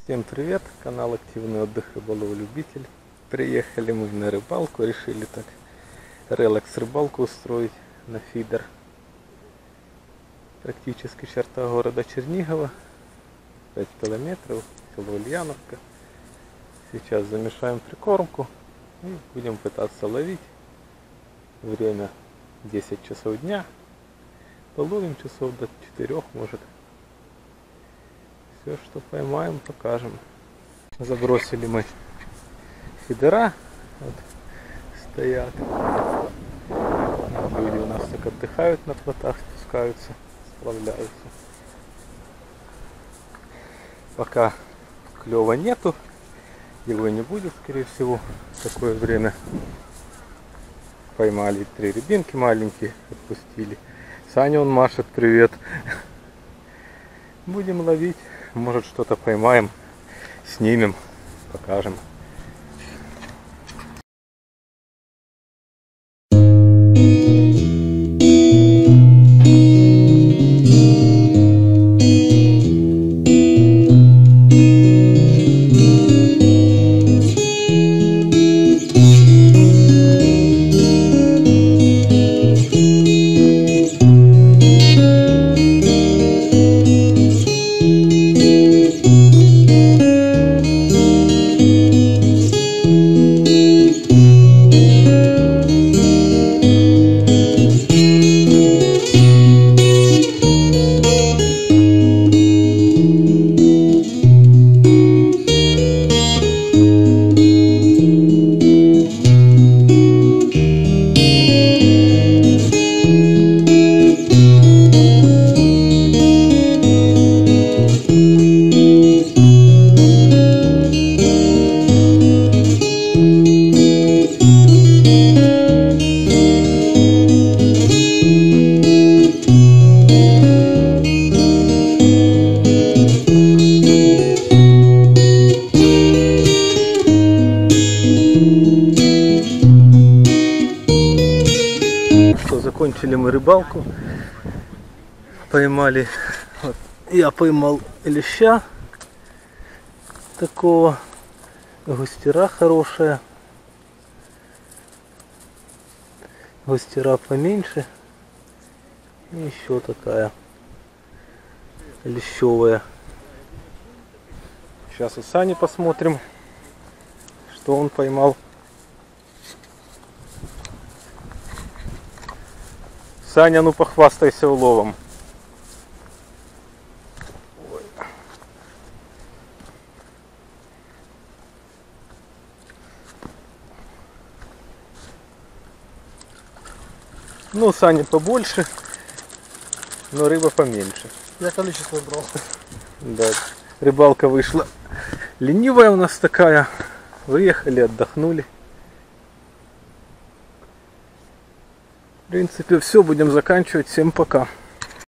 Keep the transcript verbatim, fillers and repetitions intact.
Всем привет, канал Активный отдых рыболов-любитель. Приехали мы на рыбалку, решили так релакс рыбалку устроить на фидер. Практически черта города Чернигова, пять километров, село Ульяновка. Сейчас замешаем прикормку и будем пытаться ловить. Время десять часов дня, половим часов до четырёх, может. Все, что поймаем, покажем. Забросили мы фидера, вот стоят. Люди у нас так отдыхают на плотах, спускаются, сплавляются. Пока клёва нету, его не будет, скорее всего, в такое время. Поймали три рябинки маленькие, отпустили. Саня он машет, привет. Будем ловить. Может, что-то поймаем, снимем, покажем. Закончили мы рыбалку, поймали, вот, я поймал леща такого, густера хорошая, густера поменьше и еще такая лещевая. Сейчас у Сани посмотрим, что он поймал. Саня, ну похвастайся уловом. Ой. Ну, Саня побольше, но рыба поменьше. Я количество брал. Да, рыбалка вышла ленивая у нас такая. Выехали, отдохнули. В принципе, все, будем заканчивать. Всем пока.